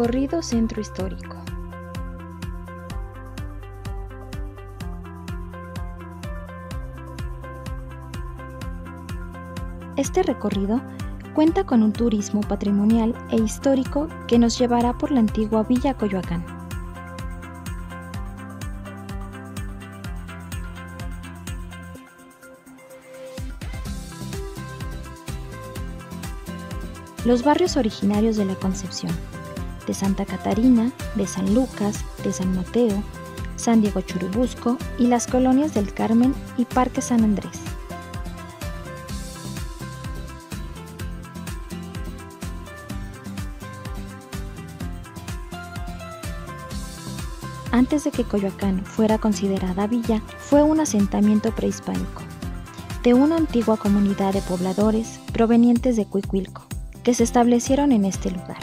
Recorrido Centro Histórico. Este recorrido cuenta con un turismo patrimonial e histórico que nos llevará por la antigua Villa Coyoacán. Los barrios originarios de la Concepción, de Santa Catarina, de San Lucas, de San Mateo, San Diego Churubusco y las colonias del Carmen y Parque San Andrés. Antes de que Coyoacán fuera considerada villa, fue un asentamiento prehispánico de una antigua comunidad de pobladores provenientes de Cuicuilco, que se establecieron en este lugar.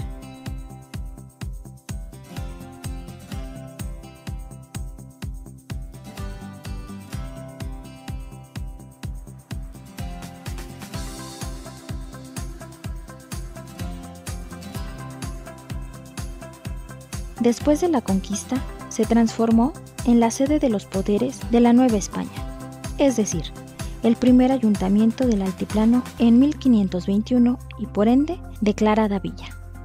Después de la conquista, se transformó en la sede de los poderes de la Nueva España, es decir, el primer ayuntamiento del altiplano en 1521 y por ende declarada villa.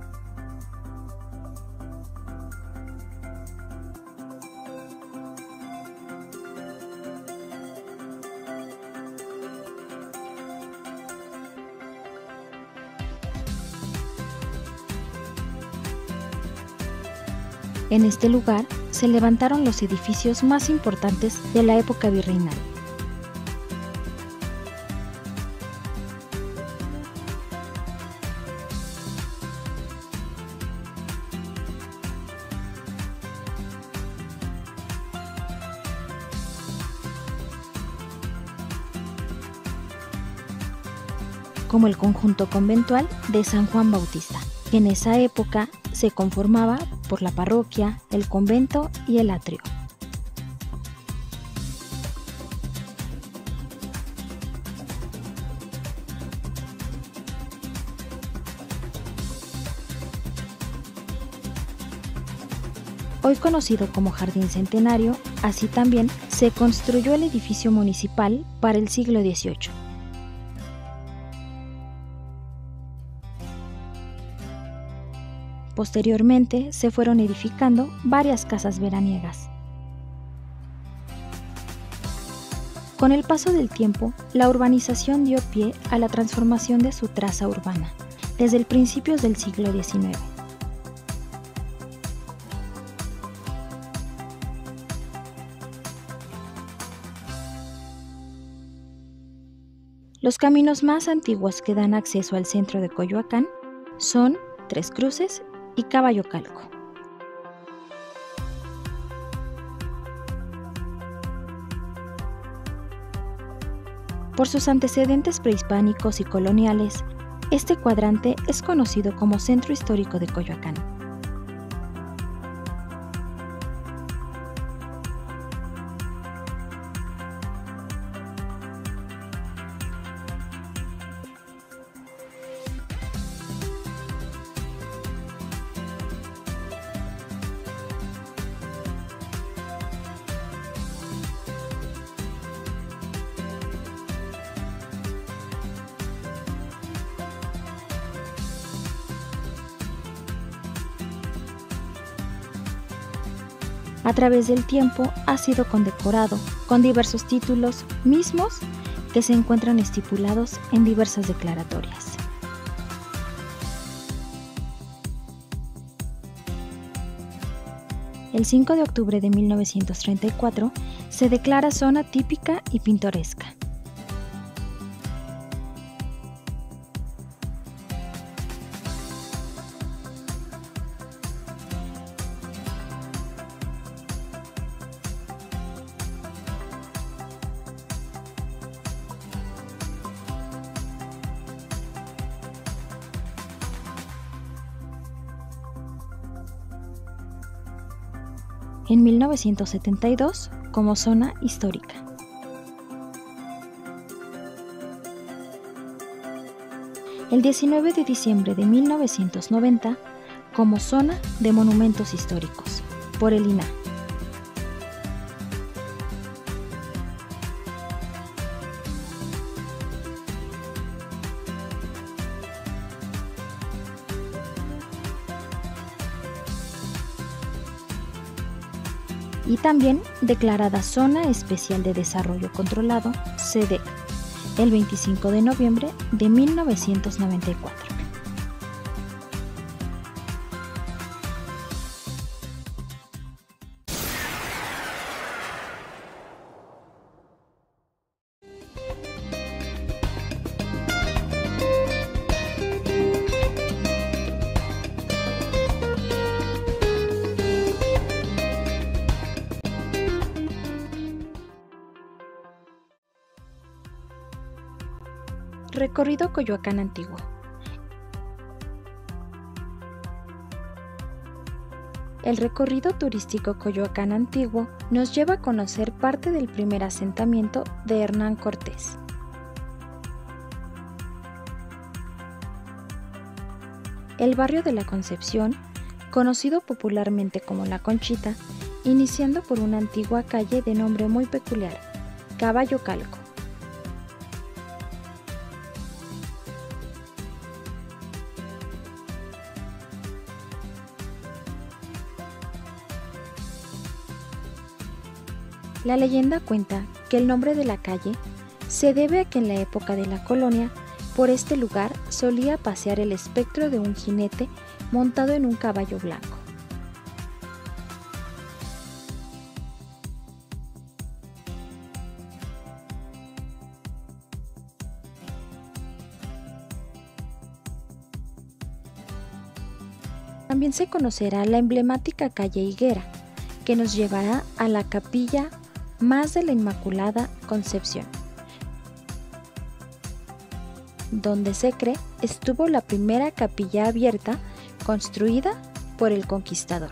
En este lugar se levantaron los edificios más importantes de la época virreinal. Como el conjunto conventual de San Juan Bautista, que en esa época se conformaba por la parroquia, el convento y el atrio. Hoy conocido como Jardín Centenario, así también se construyó el edificio municipal para el siglo XVIII. Posteriormente se fueron edificando varias casas veraniegas. Con el paso del tiempo, la urbanización dio pie a la transformación de su traza urbana, desde el principios del siglo XIX. Los caminos más antiguos que dan acceso al centro de Coyoacán son Tres Cruces y Caballo Calco. Por sus antecedentes prehispánicos y coloniales, este cuadrante es conocido como Centro Histórico de Coyoacán. A través del tiempo ha sido condecorado con diversos títulos mismos que se encuentran estipulados en diversas declaratorias. El 5 de octubre de 1934 se declara zona típica y pintoresca. En 1972 como zona histórica. El 19 de diciembre de 1990, como zona de monumentos históricos por el INAH. Y también declarada Zona Especial de Desarrollo Controlado, CD, el 25 de noviembre de 1994. Recorrido Coyoacán Antiguo. El recorrido turístico Coyoacán Antiguo nos lleva a conocer parte del primer asentamiento de Hernán Cortés. El barrio de la Concepción, conocido popularmente como La Conchita, iniciando por una antigua calle de nombre muy peculiar, Caballo Calco. La leyenda cuenta que el nombre de la calle se debe a que en la época de la colonia, por este lugar solía pasear el espectro de un jinete montado en un caballo blanco. También se conocerá la emblemática calle Higuera, que nos llevará a la capilla más de la Inmaculada Concepción, donde se cree estuvo la primera capilla abierta construida por el conquistador.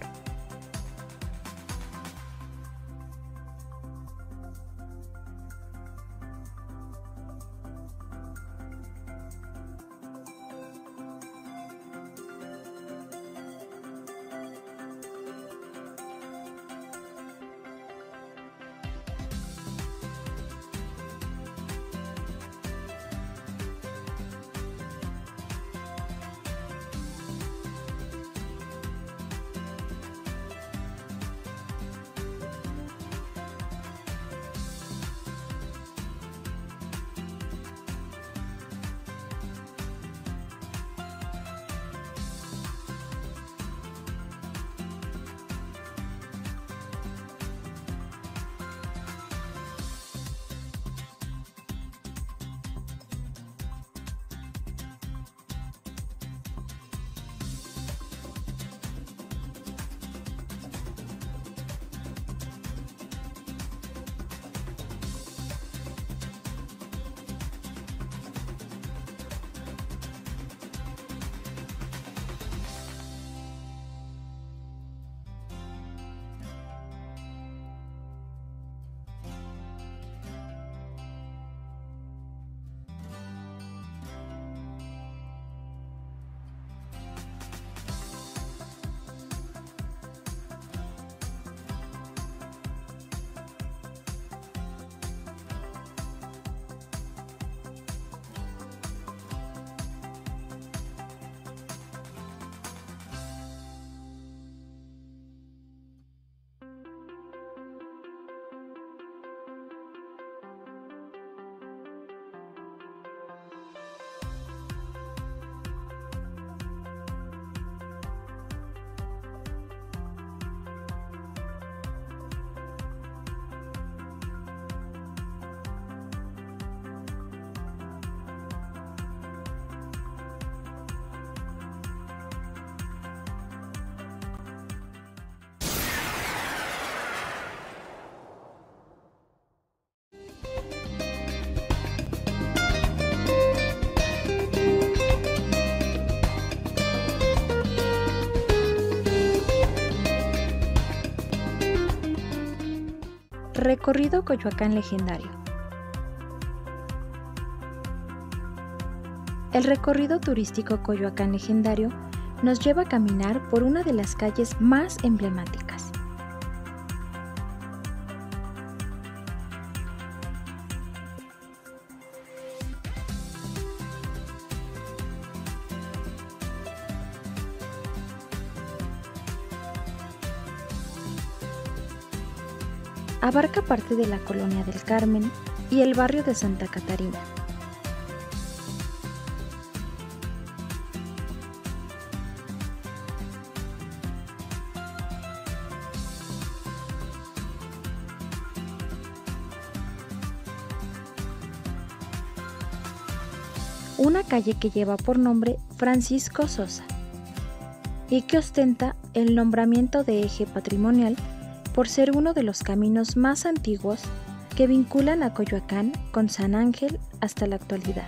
Recorrido Coyoacán Legendario. El recorrido turístico Coyoacán Legendario nos lleva a caminar por una de las calles más emblemáticas. Abarca parte de la Colonia del Carmen y el barrio de Santa Catarina. Una calle que lleva por nombre Francisco Sosa y que ostenta el nombramiento de eje patrimonial por ser uno de los caminos más antiguos que vinculan a Coyoacán con San Ángel hasta la actualidad.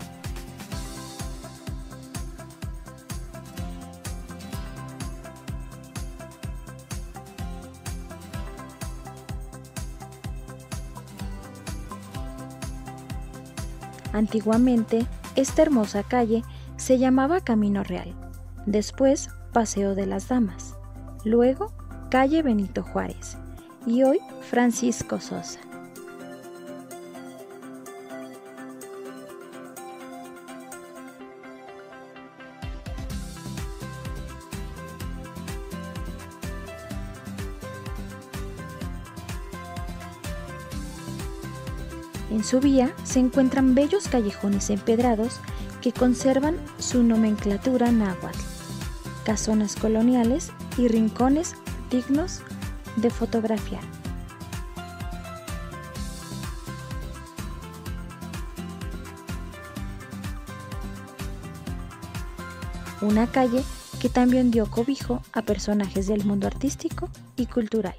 Antiguamente, esta hermosa calle se llamaba Camino Real, después Paseo de las Damas, luego Calle Benito Juárez y hoy Francisco Sosa. En su vía se encuentran bellos callejones empedrados que conservan su nomenclatura náhuatl, casonas coloniales y rincones dignos de fotografiar. Una calle que también dio cobijo a personajes del mundo artístico y cultural.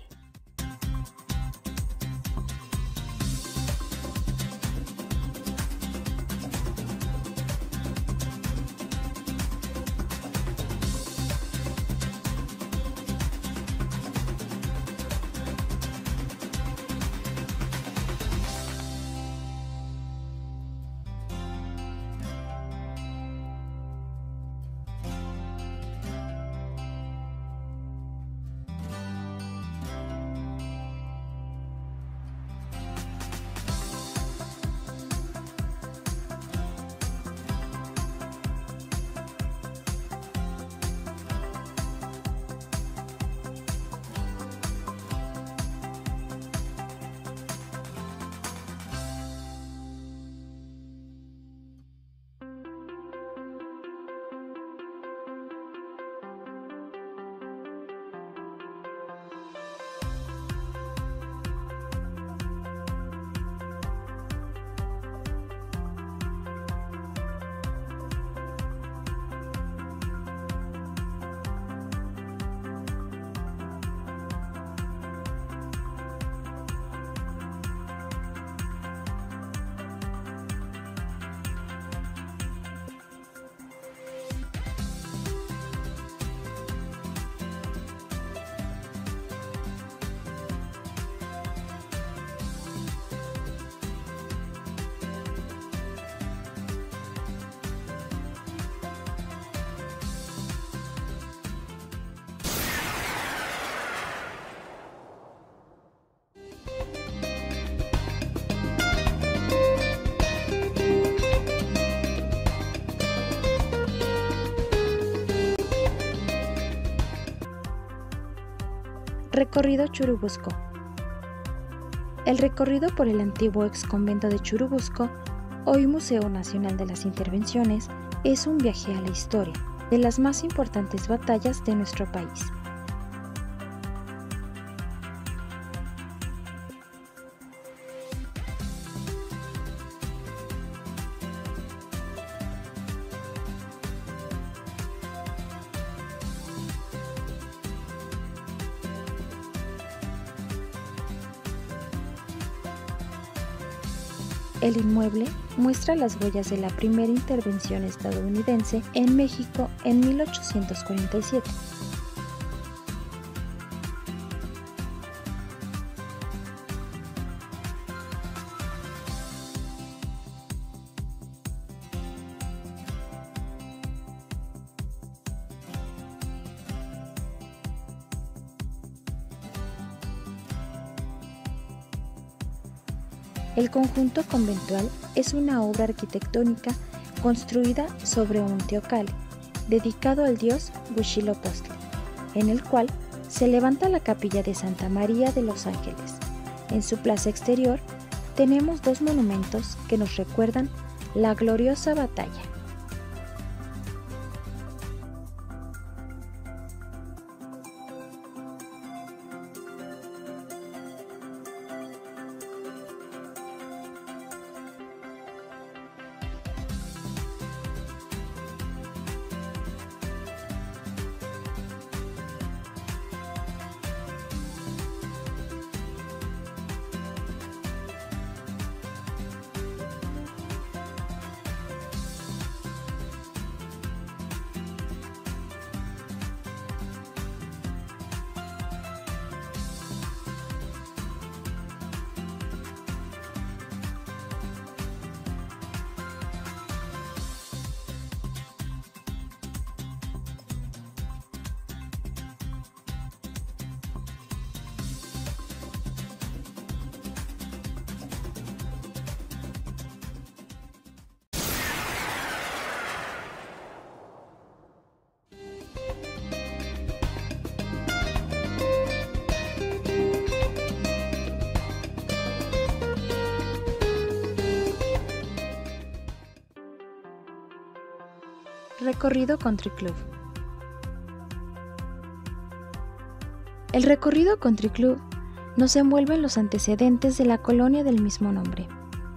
Recorrido Churubusco. El recorrido por el antiguo exconvento de Churubusco, hoy Museo Nacional de las Intervenciones, es un viaje a la historia de las más importantes batallas de nuestro país. El inmueble muestra las huellas de la primera intervención estadounidense en México en 1847. El conjunto conventual es una obra arquitectónica construida sobre un teocalli, dedicado al dios Huitzilopochtli, en el cual se levanta la capilla de Santa María de los Ángeles. En su plaza exterior tenemos dos monumentos que nos recuerdan la gloriosa batalla. Recorrido Country Club. El recorrido Country Club nos envuelve en los antecedentes de la colonia del mismo nombre.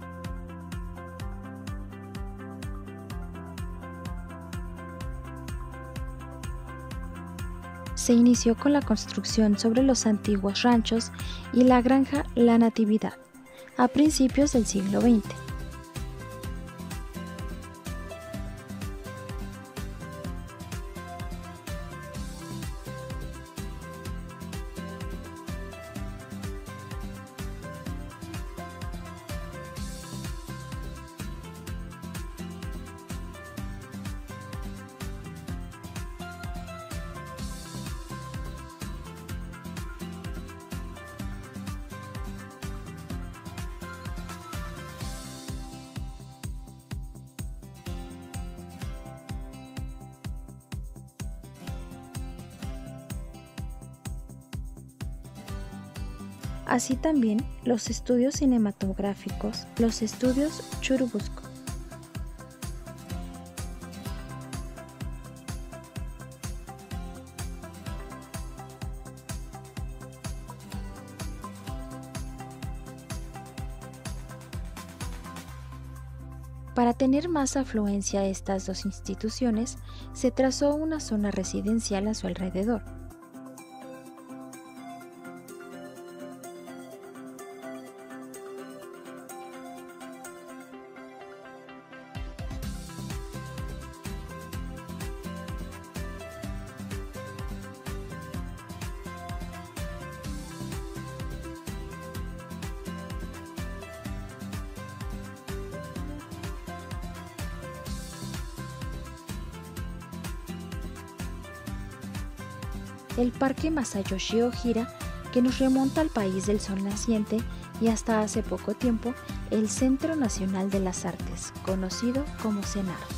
Se inició con la construcción sobre los antiguos ranchos y la granja La Natividad a principios del siglo XX. Así también los estudios cinematográficos, los estudios Churubusco. Para tener más afluencia a estas dos instituciones, se trazó una zona residencial a su alrededor. El Parque Masayoshi Ojira, que nos remonta al país del sol naciente, y hasta hace poco tiempo el Centro Nacional de las Artes, conocido como CENART.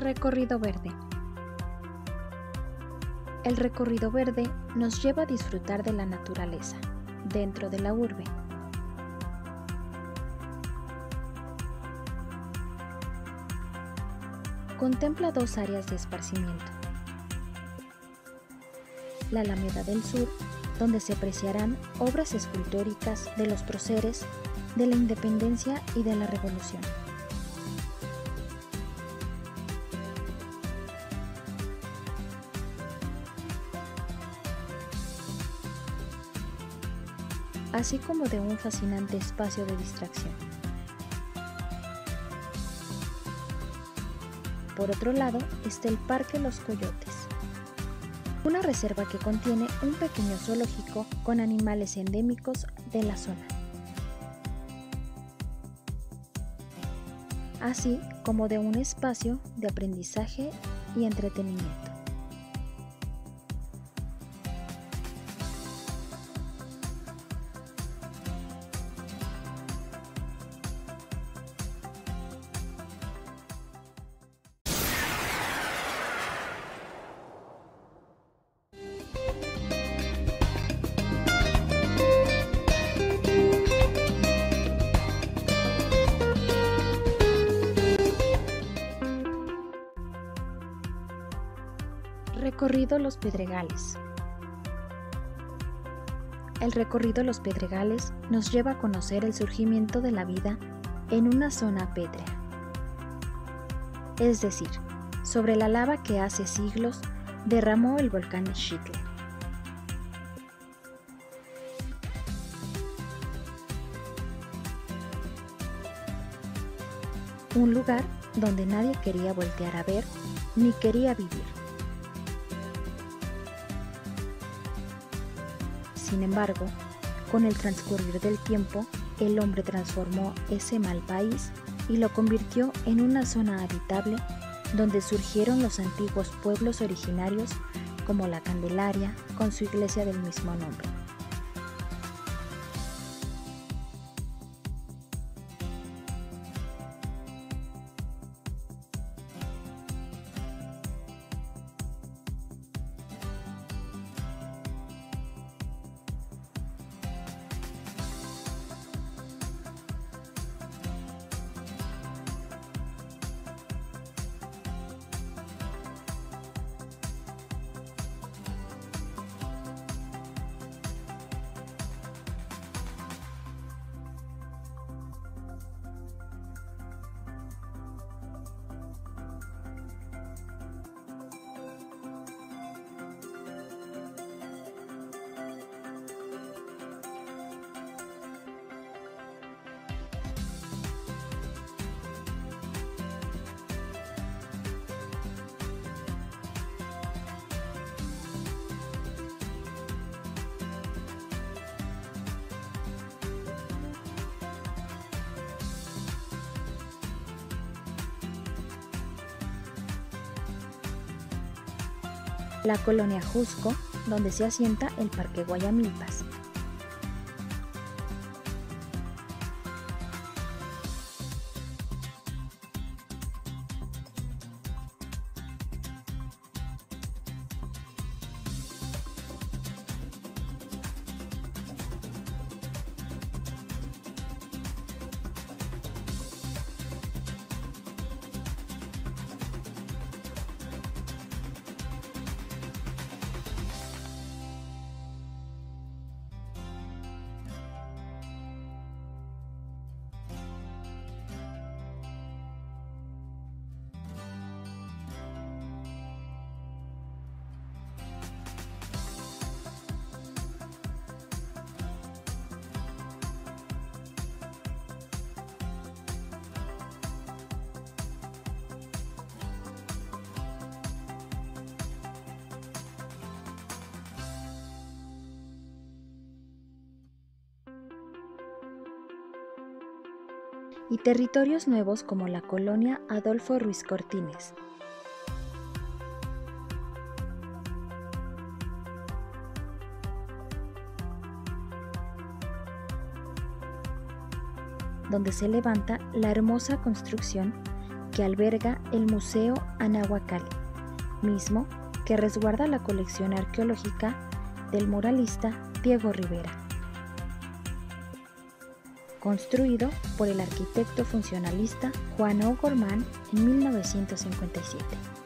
Recorrido verde. El recorrido verde nos lleva a disfrutar de la naturaleza, dentro de la urbe. Contempla dos áreas de esparcimiento. La Alameda del Sur, donde se apreciarán obras escultóricas de los próceres de la Independencia y de la Revolución. Así como de un fascinante espacio de distracción. Por otro lado está el Parque Los Coyotes, una reserva que contiene un pequeño zoológico con animales endémicos de la zona, así como de un espacio de aprendizaje y entretenimiento. Recorrido Los Pedregales. El recorrido Los Pedregales nos lleva a conocer el surgimiento de la vida en una zona pétrea, es decir, sobre la lava que hace siglos derramó el volcán Xitle. Un lugar donde nadie quería voltear a ver ni quería vivir. Sin embargo, con el transcurrir del tiempo, el hombre transformó ese mal país y lo convirtió en una zona habitable donde surgieron los antiguos pueblos originarios como la Candelaria, con su iglesia del mismo nombre. La colonia Jusco, donde se asienta el Parque Guayamilpas. Y territorios nuevos como la colonia Adolfo Ruiz Cortines. Donde se levanta la hermosa construcción que alberga el Museo Anahuacalli, mismo que resguarda la colección arqueológica del muralista Diego Rivera, construido por el arquitecto funcionalista Juan O'Gorman en 1957.